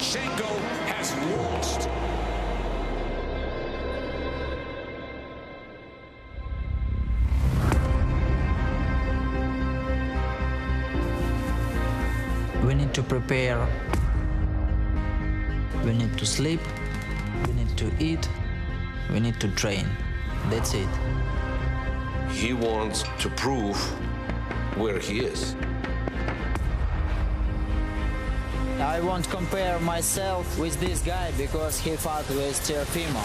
Lomachenko has lost. We need to prepare. We need to sleep. We need to eat. We need to train. That's it. He wants to prove where he is. I won't compare myself with this guy because he fought with Teofimo.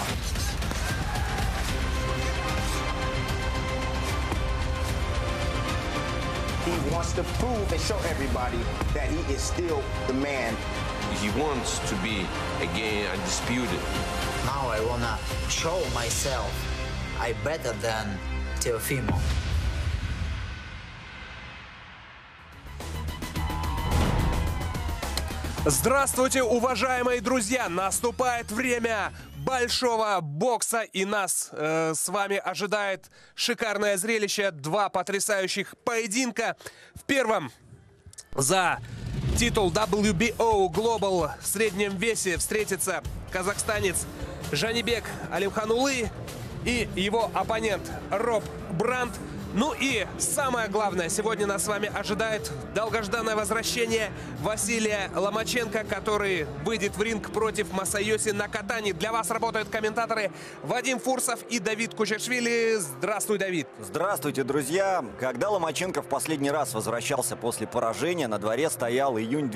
He wants to prove and show everybody that he is still the man. He wants to be again undisputed. Now I wanna show myself I'm better than Teofimo. Здравствуйте, уважаемые друзья! Наступает время большого бокса, и нас с вами ожидает шикарное зрелище. Два потрясающих поединка. В первом за титул WBO Global в среднем весе встретится казахстанец Жанибек Алимханулы и его оппонент Роб Брандт. Ну и самое главное, сегодня нас с вами ожидает долгожданное возвращение Василия Ломаченко, который выйдет в ринг против Масайоси Накатани. Для вас работают комментаторы Вадим Фурсов и Давид Кучершвили. Здравствуй, Давид. Здравствуйте, друзья. Когда Ломаченко в последний раз возвращался после поражения, на дворе стоял июнь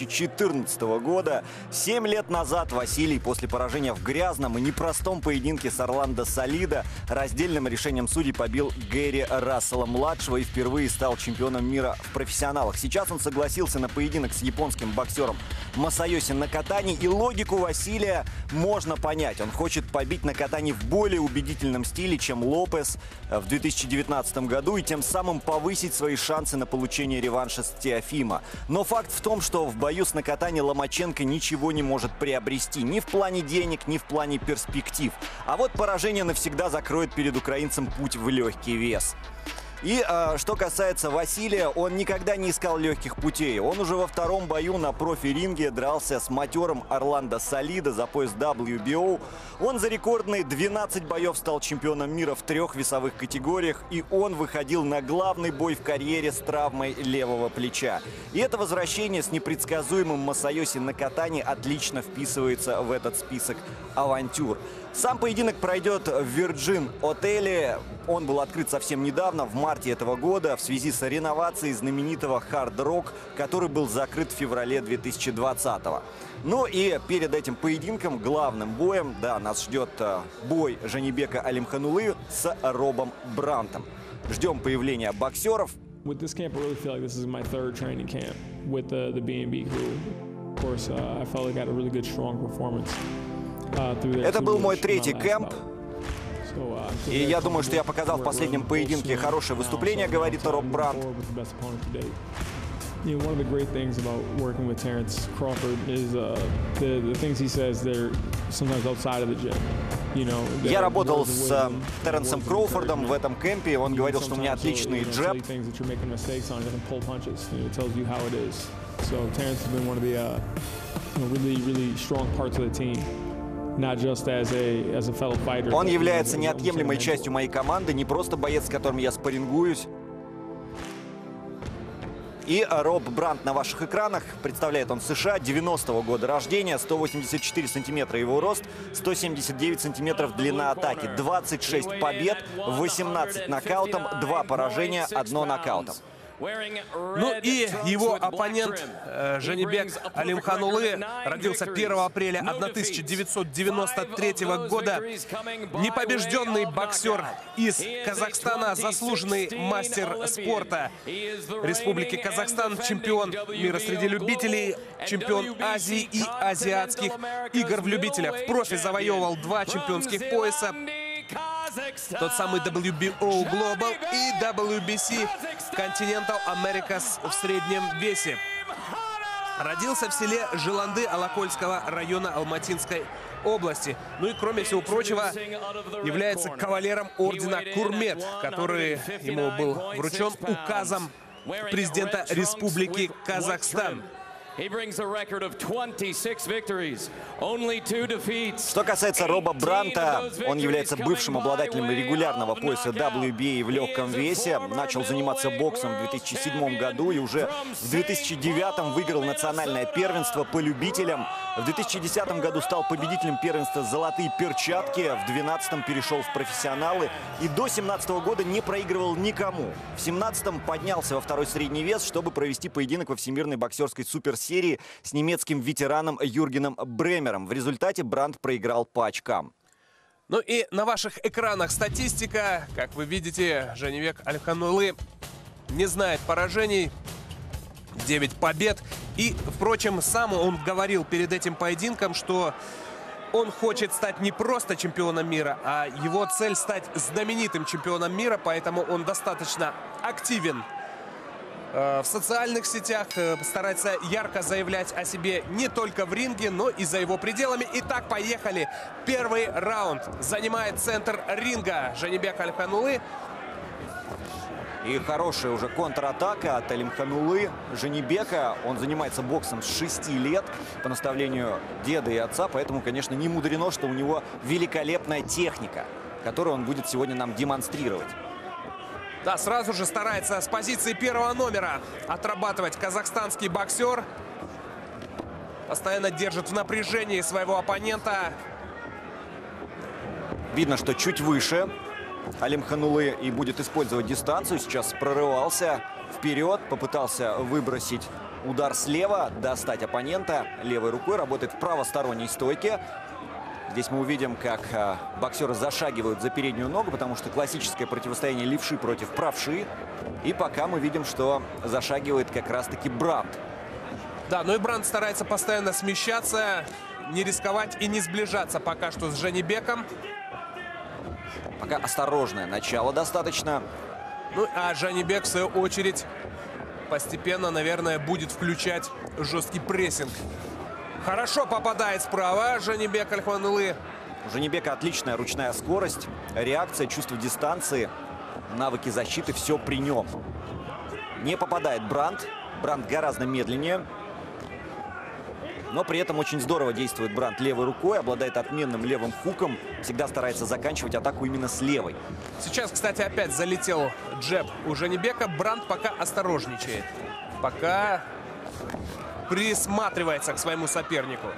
2014 года. 7 лет назад Василий после поражения в грязном и непростом поединке с Орландо Солидо раздельным решением судей побил Гэри Рассела-младшего и впервые стал чемпионом мира в профессионалах. Сейчас он согласился на поединок с японским боксером Масайоси Накатани, и логику Василия можно понять. Он хочет побить Накатани в более убедительном стиле, чем Лопес в 2019 году, и тем самым повысить свои шансы на получение реванша с Теофимо. Но факт в том, что в бою с Накатани Ломаченко ничего не может приобрести ни в плане денег, ни в плане перспектив. А вот поражение навсегда закроет перед украинцем путь в легкий вес. И что касается Василия, он никогда не искал легких путей. Он уже во втором бою на профи-ринге дрался с матерым Орландо Солидо за пояс WBO. Он за рекордные 12 боев стал чемпионом мира в 3 весовых категориях, и он выходил на главный бой в карьере с травмой левого плеча. И это возвращение с непредсказуемым Масайоси Накатани отлично вписывается в этот список авантюр. Сам поединок пройдет в Вирджин-отеле. Он был открыт совсем недавно, в марте этого года, в связи с реновацией знаменитого Hard Rock, который был закрыт в феврале 2020-го. Ну и перед этим поединком, главным боем, да, нас ждет бой Жанибека Алимханулы с Робом Брандтом. Ждем появления боксеров. With this camp, I really feel like this is my third training camp with the B&B crew. Of course, I felt like I had a really good, strong performance. Это был мой третий кэмп. И я думаю, что я показал в последнем поединке хорошее выступление, говорит Роб Брандт. You know, one of the great things about working with Terence Crawford is the things he says they're sometimes outside of the gym. Я работал с Теренсом Кроуфордом в этом кемпе. Он говорил, что у меня отличный джеб. So Terence has been one of the really strong parts of the team. Он является неотъемлемой частью моей команды, не просто боец, с которым я спаррингуюсь. И Роб Брандт на ваших экранах. Представляет он США, 90-го года рождения, 184 сантиметра его рост, 179 сантиметров длина атаки, 26 побед, 18 нокаутом, 2 поражения, 1 нокаутом. Ну и его оппонент Жанибек Алимханулы родился 1 апреля 1993 года. Непобежденный боксер из Казахстана, заслуженный мастер спорта Республики Казахстан, чемпион мира среди любителей, чемпион Азии и азиатских игр в любителях. В профи завоевывал 2 чемпионских пояса. Тот самый WBO Global и WBC Continental Americas в среднем весе. Родился в селе Желанды Алакольского района Алматинской области. Ну и, кроме всего прочего, является кавалером ордена Курмет, который ему был вручен указом президента Республики Казахстан. Что касается Роба Бранта, он является бывшим обладателем регулярного пояса WBA в легком весе. Начал заниматься боксом в 2007 году и уже в 2009 выиграл национальное первенство по любителям. В 2010 году стал победителем первенства «Золотые перчатки». В 2012 перешел в профессионалы и до 2017 года не проигрывал никому. В 2017 поднялся во второй средний вес, чтобы провести поединок во Всемирной боксерской суперсерии с немецким ветераном Юргеном Бремером. В результате Брант проиграл по очкам. Ну и на ваших экранах статистика. Как вы видите, Женебек Алимханулы не знает поражений. 9 побед. И, впрочем, сам он говорил перед этим поединком, что он хочет стать не просто чемпионом мира, а его цель стать знаменитым чемпионом мира. Поэтому он достаточно активен в социальных сетях, старается ярко заявлять о себе не только в ринге, но и за его пределами. Итак, поехали. Первый раунд. Занимает центр ринга Женебек Алимханулы. И хорошая уже контратака от Алимханулы. Женебека, он занимается боксом с 6 лет по наставлению деда и отца, поэтому, конечно, не мудрено, что у него великолепная техника, которую он будет сегодня нам демонстрировать. Да, сразу же старается с позиции первого номера отрабатывать казахстанский боксер. Постоянно держит в напряжении своего оппонента. Видно, что чуть выше Алимханулы и будет использовать дистанцию. Сейчас прорывался вперед, попытался выбросить удар слева, достать оппонента левой рукой, работает в правосторонней стойке. Здесь мы увидим, как боксеры зашагивают за переднюю ногу, потому что классическое противостояние левши против правши. И пока мы видим, что зашагивает как раз-таки Брант. Да, но и Брант старается постоянно смещаться, не рисковать и не сближаться пока что с Женебеком. Пока осторожное начало достаточно. Ну, а Женебек, в свою очередь, постепенно, наверное, будет включать жесткий прессинг. Хорошо попадает справа Женебек Алимханулы. У Женебека отличная ручная скорость, реакция, чувство дистанции, навыки защиты, все при нем. Не попадает Брант. Брант гораздо медленнее. Но при этом очень здорово действует Брант левой рукой, обладает отменным левым хуком, всегда старается заканчивать атаку именно с левой. Сейчас, кстати, опять залетел джеб у Женебека. Брант пока осторожничает. Пока присматривается к своему сопернику.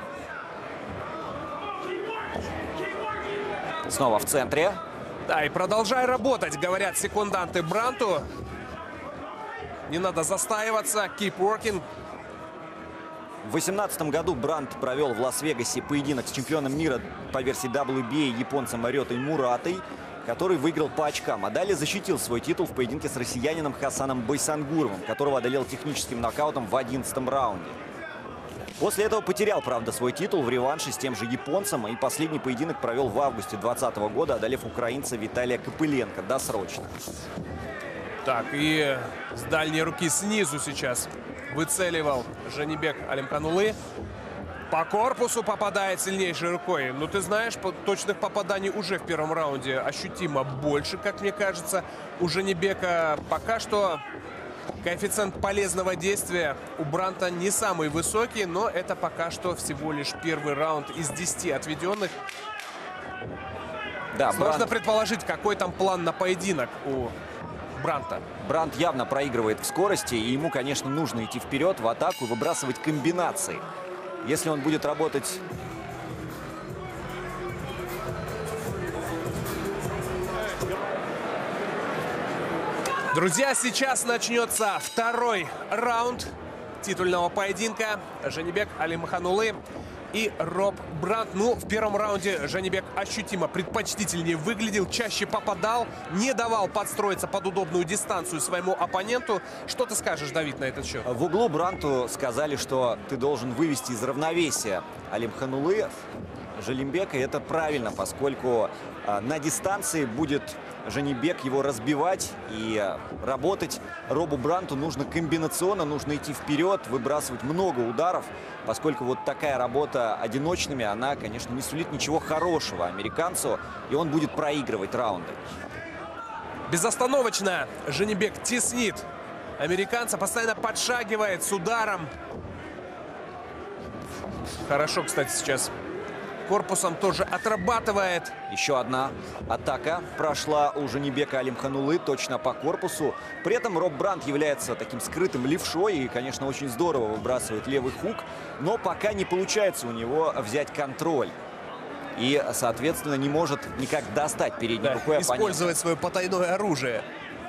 Снова в центре. Да, и продолжай работать, говорят секунданты Бранту. Не надо застаиваться. Keep working. В 2018 году Брант провел в Лас-Вегасе поединок с чемпионом мира по версии WBA японцем Рётой Муратой, который выиграл по очкам. А далее защитил свой титул в поединке с россиянином Хасаном Байсангуровым, которого одолел техническим нокаутом в 11-м раунде. После этого потерял, правда, свой титул в реванше с тем же японцем. И последний поединок провел в августе 2020 года, одолев украинца Виталия Копыленко досрочно. Так, и с дальней руки снизу сейчас выцеливал Женебек Алимханулы. По корпусу попадает сильнейшей рукой. Ну, ты знаешь, точных попаданий уже в первом раунде ощутимо больше, как мне кажется. У Женебека пока что коэффициент полезного действия у Бранта не самый высокий, но это пока что всего лишь первый раунд из 10 отведенных. Да, сложно предположить, какой там план на поединок у Бранта. Брант явно проигрывает в скорости, и ему, конечно, нужно идти вперед в атаку, выбрасывать комбинации. Если он будет работать... Друзья, сейчас начнется второй раунд титульного поединка. Женебек Алимханулы и Роб Брант. Ну, в первом раунде Женебек ощутимо предпочтительнее выглядел, чаще попадал, не давал подстроиться под удобную дистанцию своему оппоненту. Что ты скажешь, Давид, на этот счет? В углу Бранту сказали, что ты должен вывести из равновесия Алимханулы Женебека. И это правильно, поскольку на дистанции будет Женебек его разбивать и работать. Робу Бранту нужно комбинационно, нужно идти вперед, выбрасывать много ударов, поскольку вот такая работа одиночными, она, конечно, не сулит ничего хорошего американцу, и он будет проигрывать раунды. Хорошо, кстати, сейчас корпусом тоже отрабатывает. Еще одна атака прошла у Жанибека Алимханулы точно по корпусу. При этом Роб Брандт является таким скрытым левшой и, конечно, очень здорово выбрасывает левый хук. Но пока не получается у него взять контроль. И, соответственно, не может никак достать передней рукой оппонента. Использовать свое потайное оружие.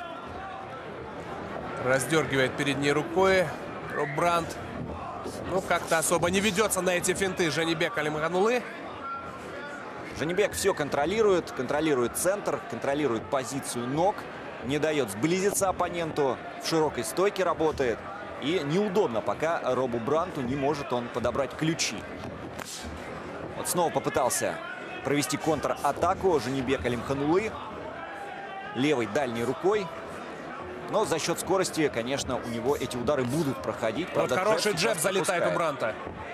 Раздергивает передней рукой Роб Брандт. Ну, как-то особо не ведется на эти финты Жанибек Алимханулы. Жанибек все контролирует центр, контролирует позицию ног, не дает сблизиться оппоненту, в широкой стойке работает. И неудобно пока Робу Брандту, не может он подобрать ключи. Вот снова попытался провести контратаку Жанибек Алимханулы левой дальней рукой. Но за счет скорости, конечно, у него эти удары будут проходить. Правда, вот хороший джеб залетает у Брандта.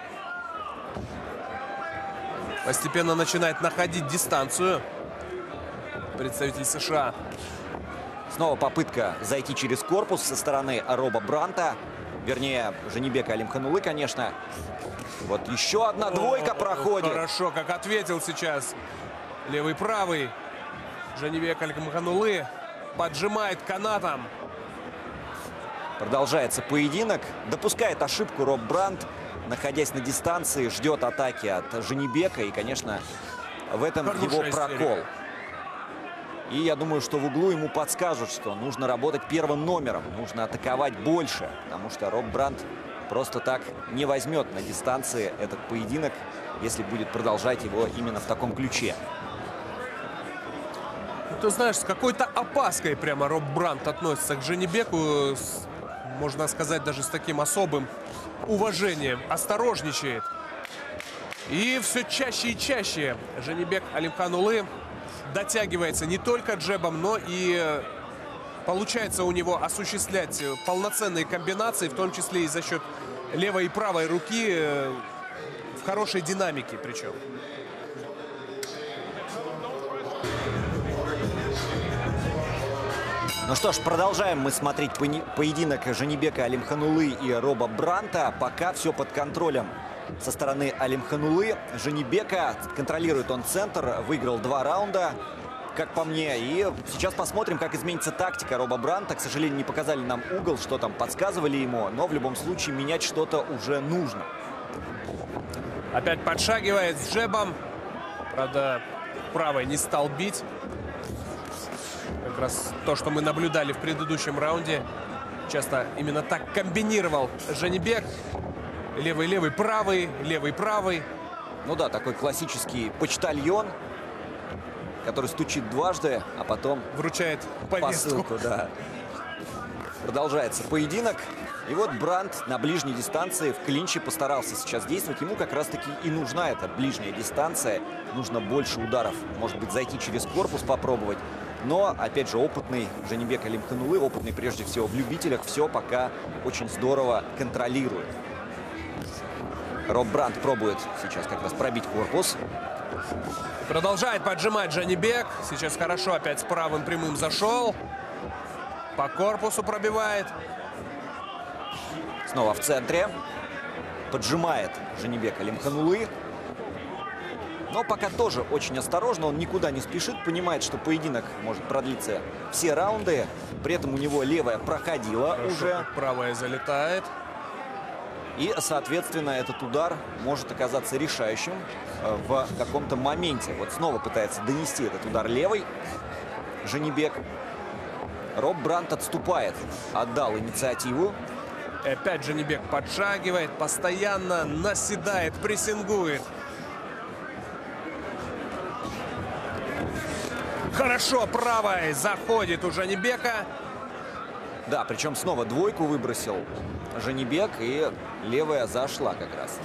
Постепенно начинает находить дистанцию представитель США. Снова попытка зайти через корпус со стороны Роба Брандта. Вернее, Жанибека Алимханулы, конечно. Вот еще одна двойка проходит. Хорошо, как ответил сейчас левый-правый. Жанибек Алимханулы поджимает канатом. Продолжается поединок. Допускает ошибку Роб Брандт, находясь на дистанции, ждет атаки от Жанибека. И, конечно, в этом его прокол. И я думаю, что в углу ему подскажут, что нужно работать первым номером. Нужно атаковать больше, потому что Роб Брандт просто так не возьмет на дистанции этот поединок, если будет продолжать его именно в таком ключе. Ну, ты знаешь, с какой-то опаской прямо Роб Брандт относится к Жанибеку. Можно сказать, даже с таким особым уважением. Осторожничает. И все чаще и чаще Жанибек Алимханулы дотягивается не только джебом, но и получается у него осуществлять полноценные комбинации, в том числе и за счет левой и правой руки, в хорошей динамике причем. Ну что ж, продолжаем мы смотреть поединок Жанибека Алимханулы и Роба Брандта. Пока все под контролем со стороны Алимханулы. Жанибека, контролирует он центр, выиграл 2 раунда, как по мне. И сейчас посмотрим, как изменится тактика Роба Брандта. К сожалению, не показали нам угол, что там подсказывали ему, но в любом случае менять что-то уже нужно. Опять подшагивает с джебом. Правда, правой не стал бить. Как раз то, что мы наблюдали в предыдущем раунде. Часто именно так комбинировал Жанибек. Левый-левый, правый, левый-правый. Ну да, такой классический почтальон, который стучит дважды, а потом вручает повестку. Посылку, да. Продолжается поединок. И вот Брандт на ближней дистанции в клинче постарался сейчас действовать. Ему как раз-таки и нужна эта ближняя дистанция. Нужно больше ударов. Может быть, зайти через корпус попробовать. Но, опять же, опытный Жанибек Алимханулы, опытный прежде всего в любителях, все пока очень здорово контролирует. Роб Брандт пробует сейчас как раз пробить корпус. Продолжает поджимать Жанибек. Сейчас хорошо опять с правым прямым зашел. По корпусу пробивает. Снова в центре. Поджимает Жанибек Алимханулы. Но пока тоже очень осторожно, он никуда не спешит, понимает, что поединок может продлиться все раунды. При этом у него левая проходила хорошо, уже. Правая залетает. И, соответственно, этот удар может оказаться решающим в каком-то моменте. Вот снова пытается донести этот удар левой Жанибек. Роб Брандт отступает, отдал инициативу. И опять Жанибек подшагивает, постоянно наседает, прессингует. Хорошо, правой заходит у Жанибека. Да, причем снова двойку выбросил Жанибек, и левая зашла как раз.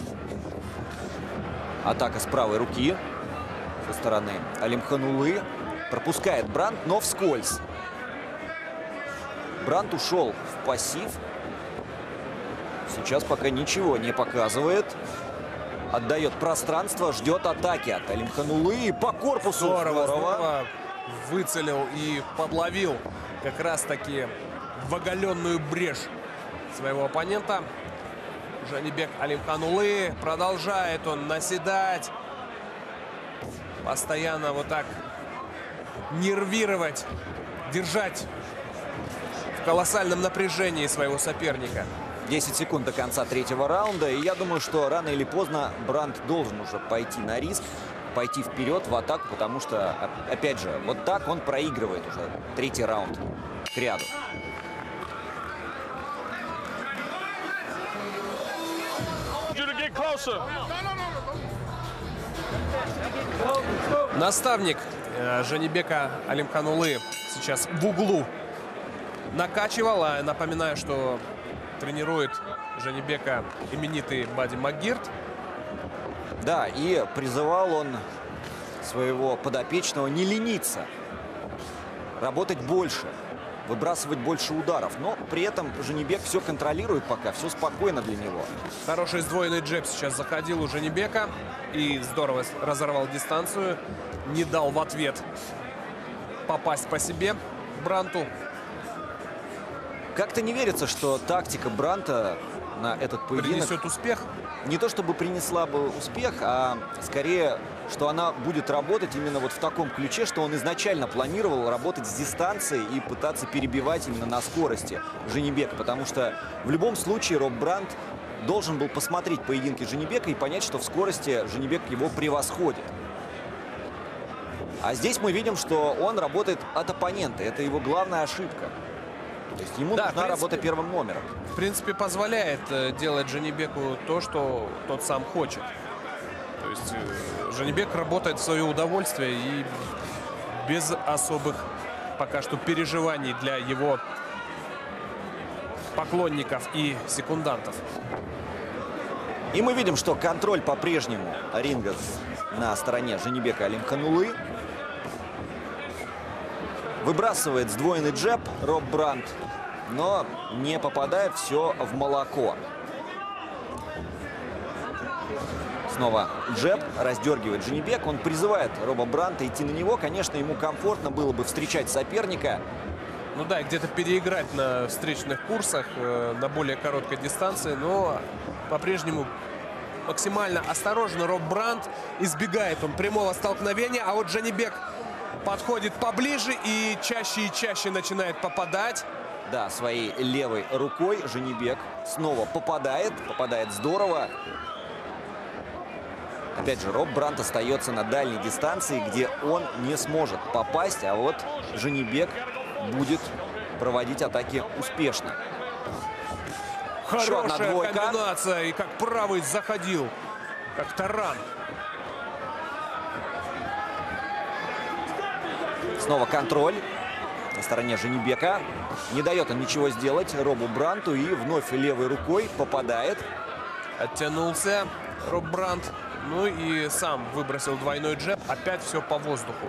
Атака с правой руки со стороны Алимханулы. Пропускает Брандт, но вскользь. Брандт ушел в пассив. Сейчас пока ничего не показывает. Отдает пространство, ждет атаки от Алимханулы. По корпусу здорово выцелил и подловил как раз-таки в оголенную брешь своего оппонента. Жанибек Алимханулы. Продолжает он наседать. Постоянно вот так нервировать, держать в колоссальном напряжении своего соперника. 10 секунд до конца третьего раунда. И я думаю, что рано или поздно Брандт должен уже пойти на риск, пойти вперед в атаку, потому что, опять же, вот так он проигрывает уже третий раунд к ряду. Наставник Жанибека Алимханулы сейчас в углу накачивал. А напоминаю, что тренирует Жанибека именитый Бади Магирт. Да, и призывал он своего подопечного не лениться, работать больше, выбрасывать больше ударов. Но при этом Жанибек все контролирует пока, все спокойно для него. Хороший сдвоенный джеб сейчас заходил у Жанибека и здорово разорвал дистанцию. Не дал в ответ попасть по себе Брандту. Как-то не верится, что тактика Брандта на этот поединок принесет успех. Не то чтобы принесла бы успех, а скорее, что она будет работать именно вот в таком ключе, что он изначально планировал работать с дистанцией и пытаться перебивать именно на скорости Жанибека. Потому что в любом случае Роб Брандт должен был посмотреть поединки Жанибека и понять, что в скорости Жанибек его превосходит. А здесь мы видим, что он работает от оппонента. Это его главная ошибка. То есть ему нужна работа первым номером. В принципе, позволяет делать Жанибеку то, что тот сам хочет. То есть Жанибек работает в свое удовольствие и без особых пока что переживаний для его поклонников и секундантов. И мы видим, что контроль по-прежнему ринга на стороне Жанибека Алимханулы. Выбрасывает сдвоенный джеб Роб Брандт, но не попадает, все в молоко. Снова джеб, раздергивает Жанибек. Он призывает Роба Брандта идти на него. Конечно, ему комфортно было бы встречать соперника. Ну да, где-то переиграть на встречных курсах на более короткой дистанции, но по-прежнему максимально осторожно Роб Брандт. Избегает он прямого столкновения, а вот Жанибек подходит поближе и чаще начинает попадать. Да, своей левой рукой Жанибек снова попадает здорово. Опять же, Роб Брандт остается на дальней дистанции, где он не сможет попасть, а вот Жанибек будет проводить атаки успешно. Хорошая комбинация, и как правый заходил, как таран. Снова контроль на стороне Жанибека. Не дает он ничего сделать Робу Брандту. И вновь левой рукой попадает. Оттянулся Роб Брандт. Ну и сам выбросил двойной джеб. Опять все по воздуху.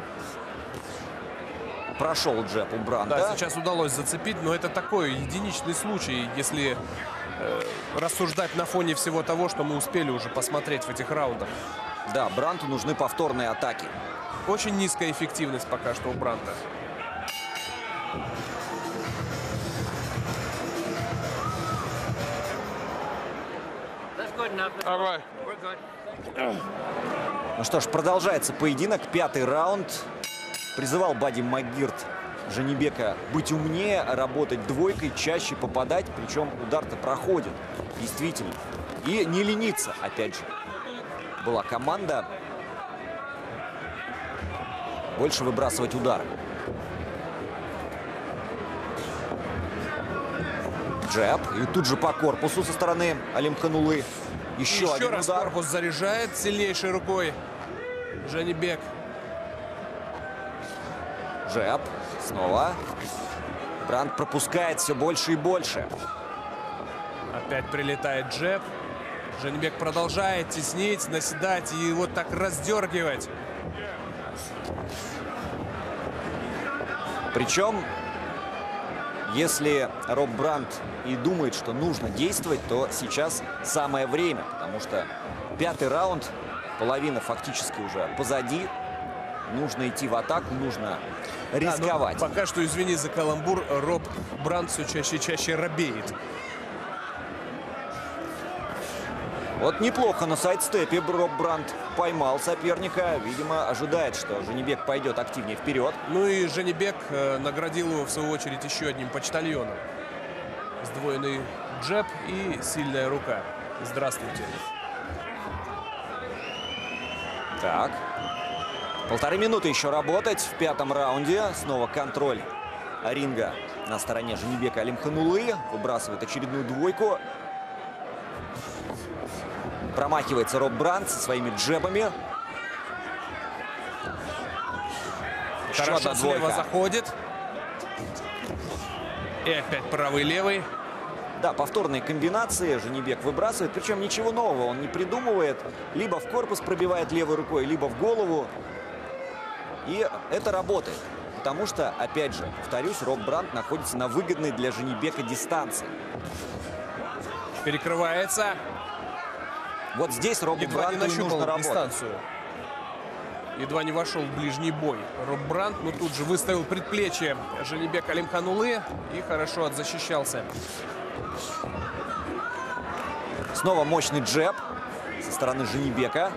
Прошел джеб у Брандта. Да, сейчас удалось зацепить. Но это такой единичный случай, если рассуждать на фоне всего того, что мы успели уже посмотреть в этих раундах. Да, Брандту нужны повторные атаки. Очень низкая эффективность пока что у Брандта. Ну что ж, продолжается поединок. 5-й раунд. Призывал Бади Магирт Жанибека быть умнее, работать двойкой, чаще попадать. Причем удар-то проходит, действительно. И не лениться, опять же. Была команда больше выбрасывать удары. Джеб. И тут же по корпусу со стороны Алимханулы. Еще один раз удар. Корпус заряжает сильнейшей рукой Жанибек. Джеб. Снова. Брандт пропускает все больше и больше. Опять прилетает джеб. Жанибек продолжает теснить, наседать и вот так раздергивать. Причем, если Роб Брандт и думает, что нужно действовать, то сейчас самое время. Потому что 5-й раунд, половина фактически уже позади. Нужно идти в атаку, нужно рисковать. Да, пока что, извини за каламбур, Роб Брандт все чаще и чаще робеет. Вот неплохо на сайдстепе Роб Брандт поймал соперника. Видимо, ожидает, что Жанибек пойдет активнее вперед. Ну и Жанибек наградил его, в свою очередь, еще одним почтальоном. Сдвоенный джеб и сильная рука. Здравствуйте. Так. 1,5 минуты еще работать в 5-м раунде. Снова контроль ринга на стороне Жанибека Алимханулы. Выбрасывает очередную двойку. Промахивается Роб Брандт со своими джебами. Хорошо слева заходит. И опять правый-левый. Да, повторные комбинации Жанибек выбрасывает. Причем ничего нового он не придумывает. Либо в корпус пробивает левой рукой, либо в голову. И это работает. Потому что, опять же, повторюсь, Роб Брандт находится на выгодной для Жанибека дистанции. Перекрывается. Вот здесь Робу Едва не Брандту нужно нащупал работать. дистанцию. Едва не вошел в ближний бой Роб Брандт, но тут же выставил предплечье Жанибек Алимханулы и хорошо отзащищался. Снова мощный джеб со стороны Жанибека.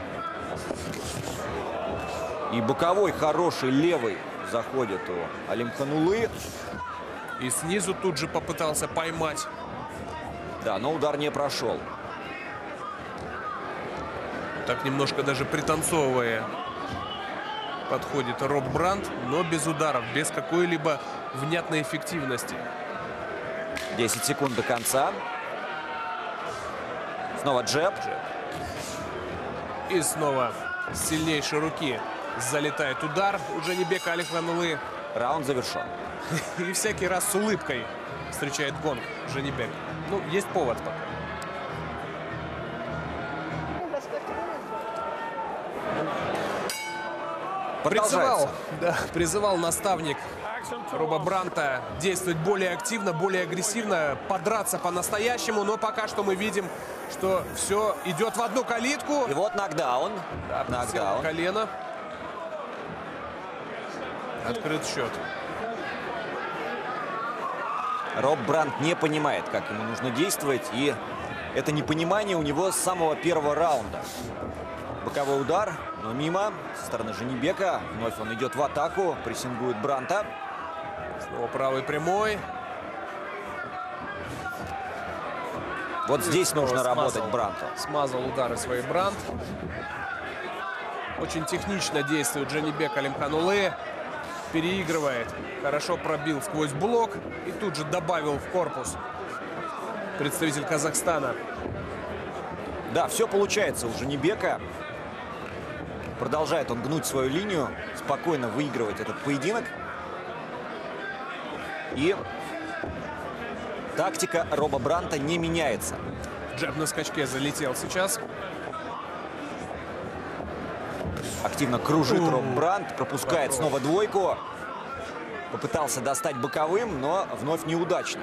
И боковой хороший левый заходит у Алимханулы. И снизу тут же попытался поймать. Да, но удар не прошел. Так немножко даже пританцовывая подходит Роб Брандт, но без ударов, без какой-либо внятной эффективности. 10 секунд до конца. Снова джеб. И снова с сильнейшей руки залетает удар у Жанибека Алимханулы. Раунд завершен. И всякий раз с улыбкой встречает гонг Жанибек. Ну, есть повод пока. Призывал наставник Роба Брандта действовать более активно, более агрессивно, подраться по-настоящему. Но пока что мы видим, что все идет в одну калитку. И вот нокдаун. Да, нокдаун. Колено. Открыт счет. Роб Брандт не понимает, как ему нужно действовать. И это непонимание у него с самого первого раунда. Боковой удар, но мимо. Со стороны Жанибека. Вновь он идет в атаку. Прессингует Брандта. Снова правый прямой. Вот здесь нужно работать Брандту. Смазал удары свои Брандт. Очень технично действует Жанибек Алимханулы. Переигрывает. Хорошо пробил сквозь блок. И тут же добавил в корпус представитель Казахстана. Да, все получается у Жанибека. Продолжает он гнуть свою линию. Спокойно выигрывать этот поединок. И тактика Роба Брандта не меняется. Джеб на скачке залетел сейчас. Активно кружит Роб Брандт. Пропускает снова двойку. Попытался достать боковым, но вновь неудачно.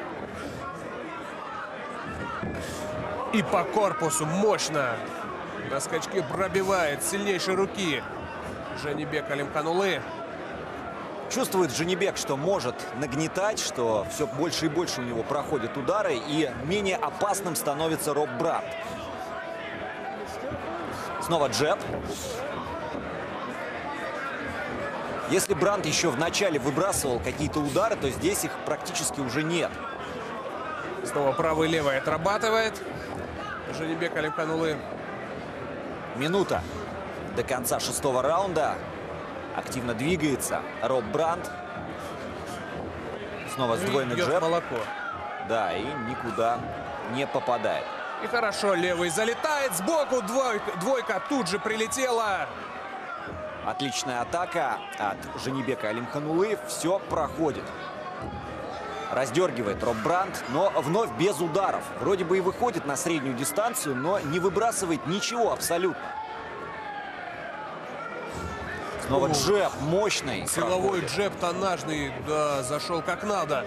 И по корпусу мощно на скачке пробивает сильнейшей руки Жанибек Алимханулы. Чувствует Жанибек, что может нагнетать, что все больше и больше у него проходят удары, и менее опасным становится Роб Брандт. Снова джеб. Если Брандт еще в начале выбрасывал какие-то удары, то здесь их практически уже нет. Снова правый и левый отрабатывает Жанибек Алимханулы. Минута до конца 6-го раунда. Активно двигается Роб Брандт. Снова сдвоенный джеб. Молоко. Да, и никуда не попадает. И хорошо, левый залетает сбоку. Двойка тут же прилетела. Отличная атака от Жанибека Алимханулы. Все проходит. Раздергивает Роб Брандт, но вновь без ударов. Вроде бы и выходит на среднюю дистанцию, но не выбрасывает ничего абсолютно. Снова джеб мощный. Силовой джеб тоннажный, да, зашел как надо.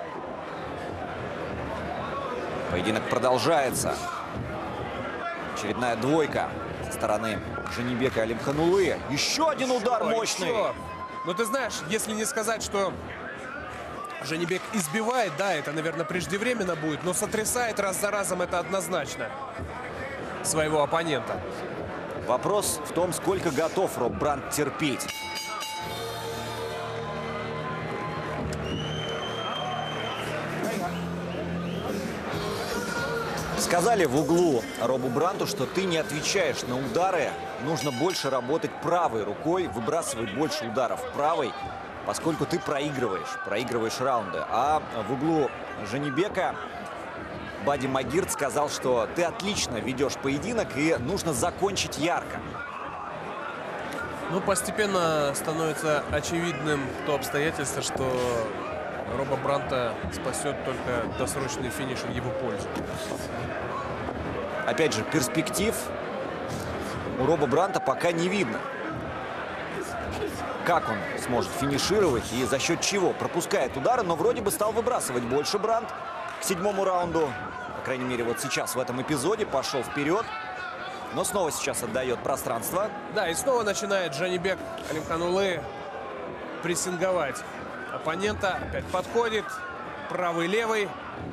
Поединок продолжается. Очередная двойка со стороны Жанибека Алимханулы. Еще один удар мощный. Ну ты знаешь, если не сказать, что Жанибек избивает, да, это, наверное, преждевременно будет, но сотрясает раз за разом, это однозначно. своего оппонента. Вопрос в том, сколько готов Роб Брандт терпеть. Сказали в углу Робу Брандту, что ты не отвечаешь на удары. Нужно больше работать правой рукой, выбрасывать больше ударов правой, поскольку ты проигрываешь раунды. А в углу Жанибека Бади Магирд сказал, что ты отлично ведешь поединок и нужно закончить ярко. Ну, постепенно становится очевидным то обстоятельство, что Роба Брандта спасет только досрочный финиш в его пользу. Опять же, перспектив у Роба Брандта пока не видно. Как он сможет финишировать и за счет чего? Пропускает удары, но вроде бы стал выбрасывать больше Брандт к 7-му раунду. По крайней мере, вот сейчас в этом эпизоде пошел вперед. Но снова сейчас отдает пространство. Да, и снова начинает Жанибек Алимханулы прессинговать оппонента. Опять подходит. Правый-левый.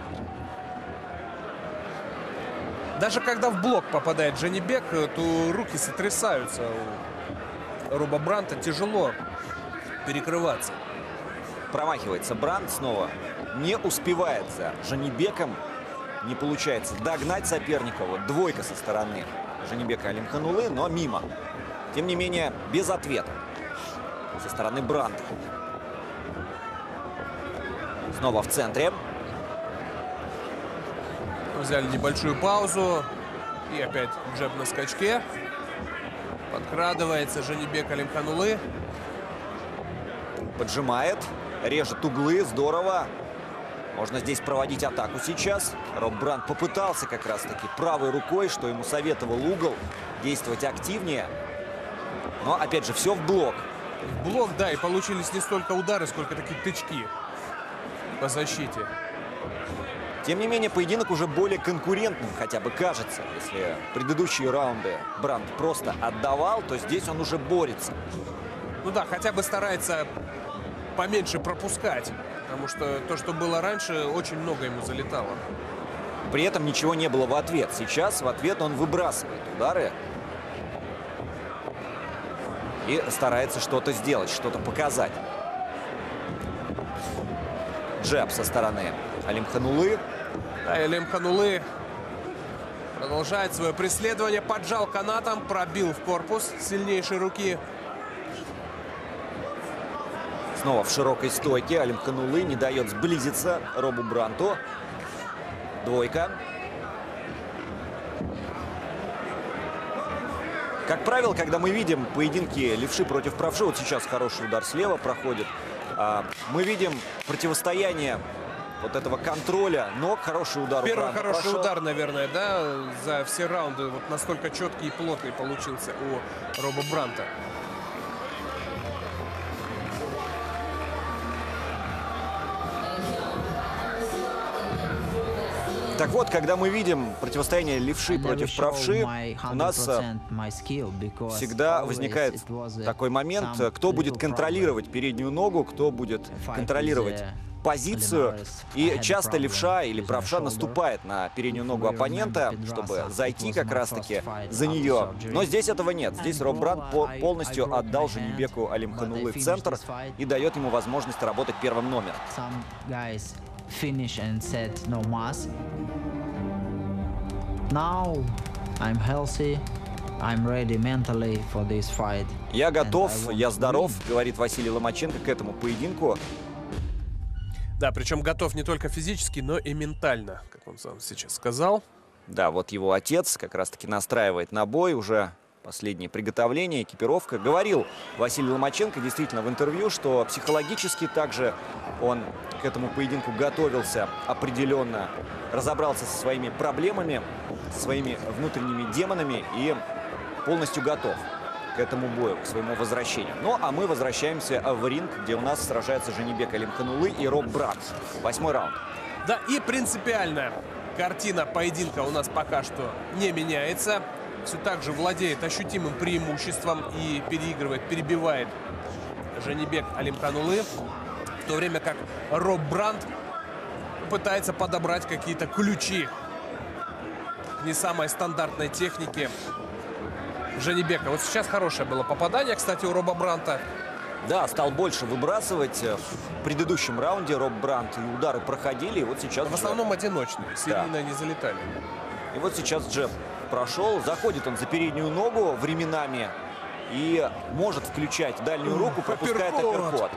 Даже когда в блок попадает Жанибек, то руки сотрясаются. У Роба Брандта тяжело перекрываться. Промахивается Брандт снова. Не успевает за Жанибеком. Не получается догнать соперника. Вот двойка со стороны Жанибека Алимханулы, но мимо. Тем не менее, без ответа со стороны Брандта. Снова в центре. Взяли небольшую паузу. И опять джеб на скачке. Подкрадывается Жанибек Алимханулы. Поджимает. Режет углы. Здорово. Можно здесь проводить атаку сейчас. Роб Брандт попытался как раз-таки правой рукой, что ему советовал угол, действовать активнее. Но, опять же, все в блок. В блок, да, и получились не столько удары, сколько такие тычки по защите. Тем не менее, поединок уже более конкурентным, хотя бы кажется. Если предыдущие раунды Брандт просто отдавал, то здесь он уже борется. Ну да, хотя бы старается поменьше пропускать. Потому что то, что было раньше, очень много ему залетало. При этом ничего не было в ответ. Сейчас в ответ он выбрасывает удары. И старается что-то сделать, что-то показать. Джеб со стороны Алимханулы. Да, и Алимханулы продолжает свое преследование. Поджал канатом, пробил в корпус сильнейшей руки. Снова в широкой стойке. Алимханулы не дает сблизиться Робу Брандту. Двойка. Как правило, когда мы видим поединки левши против правши, вот сейчас хороший удар слева проходит, мы видим противостояние вот этого контроля ног. Хороший удар. Первый хороший удар, наверное, да, за все раунды. Вот настолько четкий и плотный получился у Роба Брандта. Так вот, когда мы видим противостояние левши против правши, у нас всегда возникает такой момент, кто будет контролировать переднюю ногу, кто будет контролировать позицию. И часто левша или правша наступает на переднюю ногу оппонента, чтобы зайти как раз-таки за нее. Но здесь этого нет. Здесь Роб Брандт полностью отдал Жанибеку Алимханулы в центр и дает ему возможность работать первым номером. Finish and said no mas. Now I'm healthy. I'm ready mentally for this fight. Я готов, я здоров, говорит Василий Ломаченко к этому поединку. Да, причем готов не только физически, но и ментально, как он сам сейчас сказал. Да, вот его отец как раз-таки настраивает на бой, уже последние приготовления, экипировка. Говорил Василий Ломаченко действительно в интервью, что психологически также он к этому поединку готовился определенно, разобрался со своими проблемами, со своими внутренними демонами и полностью готов к этому бою, к своему возвращению. Ну, а мы возвращаемся в ринг, где у нас сражаются Жанибек Алимханулы и Роб Брандт. 8-й раунд. Да, и принципиальная картина поединка у нас пока что не меняется. Все так же владеет ощутимым преимуществом и переигрывает, перебивает Жанибек Алимханулы. В то время как Роб Брандт пытается подобрать какие-то ключи не самой стандартной техники Жанибека. Вот сейчас хорошее было попадание, кстати, у Роба Бранта. Да, стал больше выбрасывать. В предыдущем раунде Роб Брант и удары проходили, и вот сейчас... В основном одиночные, серийно не залетали. И вот сейчас джеб прошел, заходит он за переднюю ногу временами и может включать дальнюю руку, пропускает апперкот.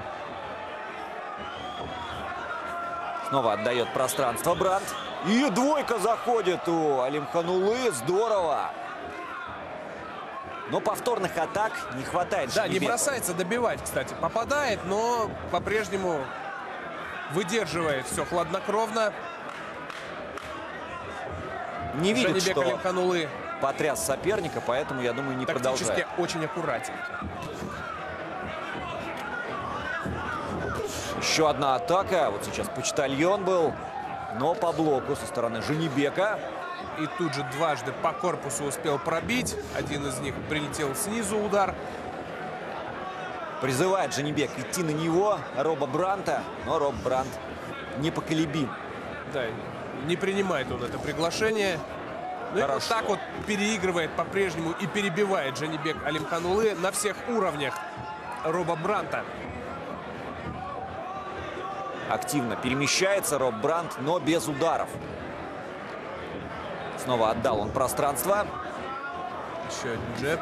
Снова отдает пространство Брант. И двойка заходит у Алимханулы, здорово. Но повторных атак не хватает. Да, не бросается добивать, кстати. Попадает, но по-прежнему выдерживает все хладнокровно. Не видит, Жанибек что Алимханулы потряс соперника, поэтому, я думаю, не продолжает. тактически очень аккуратен. Еще одна атака. Вот сейчас почтальон был, но по блоку со стороны Жанибека. И тут же дважды по корпусу успел пробить. Один из них прилетел снизу удар. Призывает Жанибек идти на него, Роба Бранта, но Роб Брант непоколебим. Да, не принимает он это приглашение. Ну и вот так вот переигрывает по-прежнему и перебивает Жанибек Алимханулы на всех уровнях Роба Бранта. Активно перемещается Роб Брант, но без ударов. Снова отдал он пространство. Еще один джеб.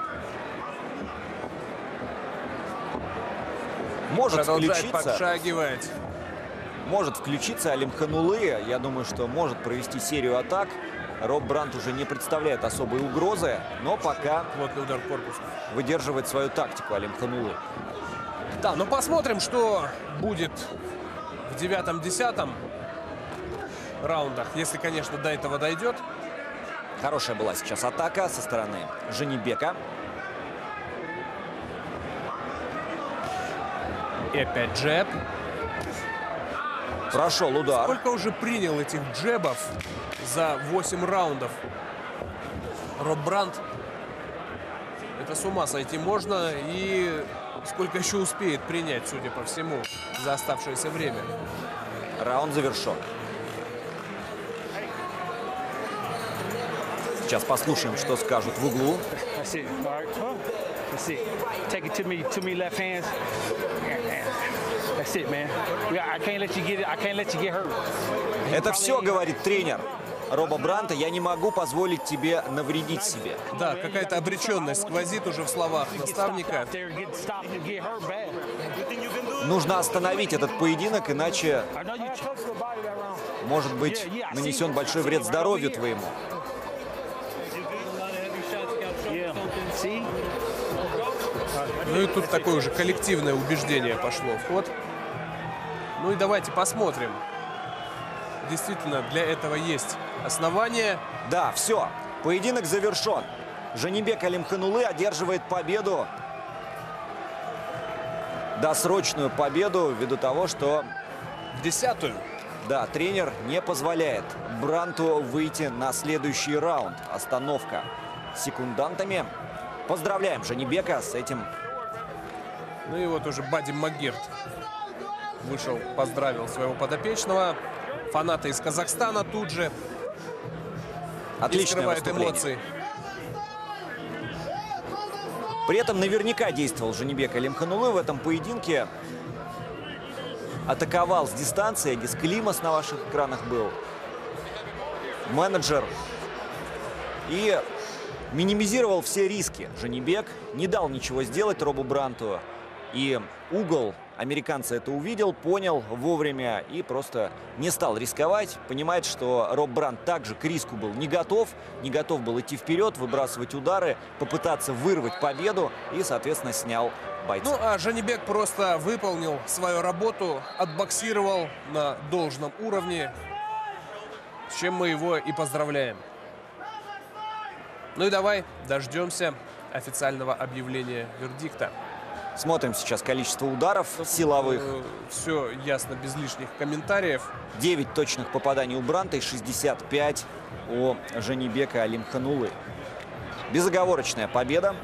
Может Продолжает включиться. подшагивать. Может включиться Алимханулы. Я думаю, что может провести серию атак. Роб Брант уже не представляет особой угрозы, но пока Плотный удар корпусом. выдерживает свою тактику Алимханулы. Да, ну посмотрим, что будет в 9-10 раундах, если, конечно, до этого дойдет. Хорошая была сейчас атака со стороны Жанибека. И опять джеб. Прошел удар. Сколько уже принял этих джебов за 8 раундов Роб Брант? Это с ума сойти можно. И сколько еще успеет принять, судя по всему, за оставшееся время. Раунд завершен. Сейчас послушаем, что скажут в углу. Это все, говорит тренер Роба Бранта. Я не могу позволить тебе навредить себе. Да, какая-то обреченность сквозит уже в словах наставника. Нужно остановить этот поединок, иначе может быть нанесен большой вред здоровью твоему. Ну и тут такое уже коллективное убеждение пошло в ход. Ну и давайте посмотрим. Действительно, для этого есть основания. Да, все. Поединок завершен. Жанибек Алимханулы одерживает победу. Досрочную победу ввиду того, что... В 10-ю. Да, тренер не позволяет Бранту выйти на следующий раунд. Остановка с секундантами. Поздравляем Жанибека с этим. Ну и вот уже Бадди Магирт вышел, поздравил своего подопечного. Фанаты из Казахстана тут же Отличное скрывают выступление. эмоции. При этом наверняка действовал Жанибек Алимханулы в этом поединке. Атаковал с дистанции. Эдис Климас на ваших экранах был. Менеджер. И минимизировал все риски. Жанибек не дал ничего сделать Робу Бранту. И угол американца это увидел, понял вовремя и просто не стал рисковать. Понимает, что Роб Брант также к риску был не готов был идти вперед, выбрасывать удары, попытаться вырвать победу и, соответственно, снял бойца. Ну, а Жанибек просто выполнил свою работу, отбоксировал на должном уровне, с чем мы его и поздравляем. Ну и давай дождемся официального объявления вердикта. Смотрим сейчас количество ударов силовых. Все ясно, без лишних комментариев. 9 точных попаданий у Бранта и 65 у Жанибека Алимханулы. Безоговорочная победа.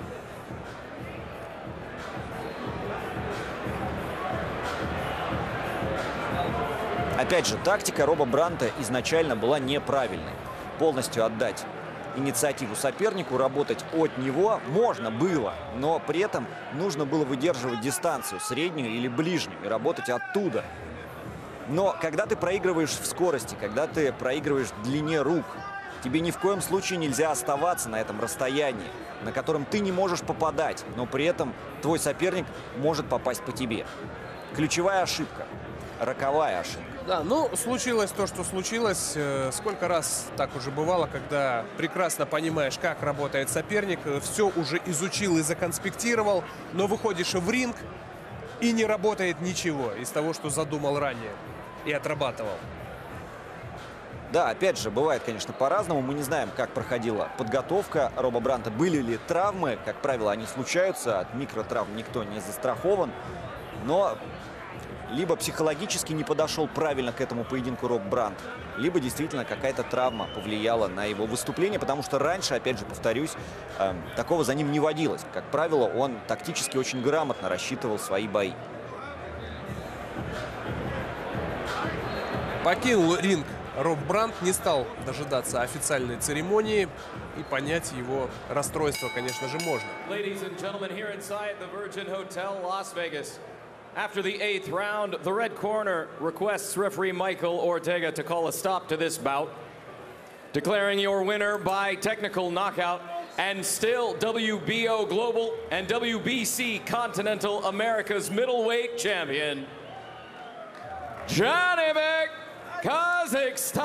Опять же, тактика Роба Бранта изначально была неправильной. Полностью отдать инициативу сопернику, работать от него можно было, но при этом нужно было выдерживать дистанцию, среднюю или ближнюю, и работать оттуда. Но когда ты проигрываешь в скорости, когда ты проигрываешь в длине рук, тебе ни в коем случае нельзя оставаться на этом расстоянии, на котором ты не можешь попадать, но при этом твой соперник может попасть по тебе. Ключевая ошибка, роковая ошибка. Да, ну, случилось то, что случилось. Сколько раз так уже бывало, когда прекрасно понимаешь, как работает соперник, все уже изучил и законспектировал, но выходишь в ринг, и не работает ничего из того, что задумал ранее и отрабатывал. Да, опять же, бывает, конечно, по-разному. Мы не знаем, как проходила подготовка Роба Бранта. Были ли травмы? Как правило, они случаются. От микротравм никто не застрахован. Но либо психологически не подошел правильно к этому поединку Роб Брант, либо действительно какая-то травма повлияла на его выступление, потому что раньше, опять же, повторюсь, такого за ним не водилось. Как правило, он тактически очень грамотно рассчитывал свои бои. Покинул ринг Роб Брант, не стал дожидаться официальной церемонии, и понять его расстройство, конечно же, можно. After the 8th round, the red corner requests referee Michael Ortega to call a stop to this bout, declaring your winner by technical knockout and still WBO Global and WBC Continental America's middleweight champion, Johnny Bek, Kazakhstan,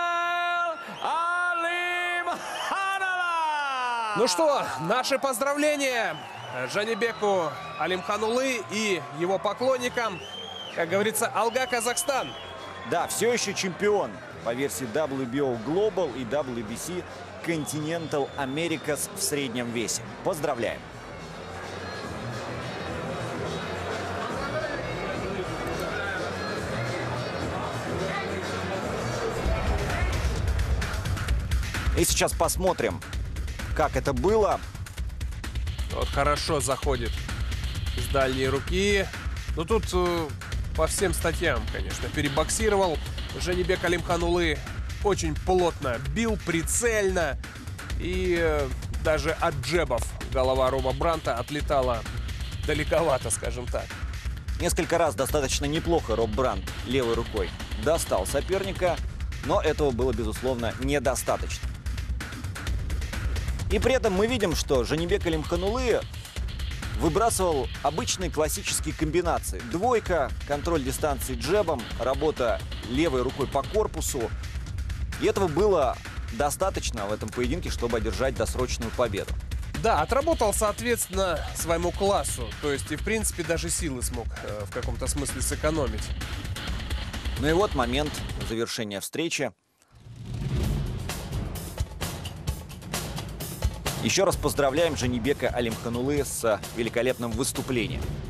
Alimkhanulov. Ну что, наши поздравления Жанибеку Алимханулы и его поклонникам. Как говорится, Алга, Казахстан. Да, все еще чемпион по версии WBO Global и WBC Continental Americas в среднем весе. Поздравляем! И сейчас посмотрим, как это было. Вот хорошо заходит с дальней руки. Ну тут по всем статьям, конечно, перебоксировал. Жанибек Алимханулы очень плотно бил, прицельно. И даже от джебов голова Роба Бранта отлетала далековато, скажем так. Несколько раз достаточно неплохо Роб Брант левой рукой достал соперника, но этого было, безусловно, недостаточно. И при этом мы видим, что Жанибек Алимханулы выбрасывал обычные классические комбинации. Двойка, контроль дистанции джебом, работа левой рукой по корпусу. И этого было достаточно в этом поединке, чтобы одержать досрочную победу. Да, отработал соответственно своему классу. То есть и в принципе даже силы смог в каком-то смысле сэкономить. Ну и вот момент завершения встречи. Еще раз поздравляем Жанибека Алимханулы с великолепным выступлением.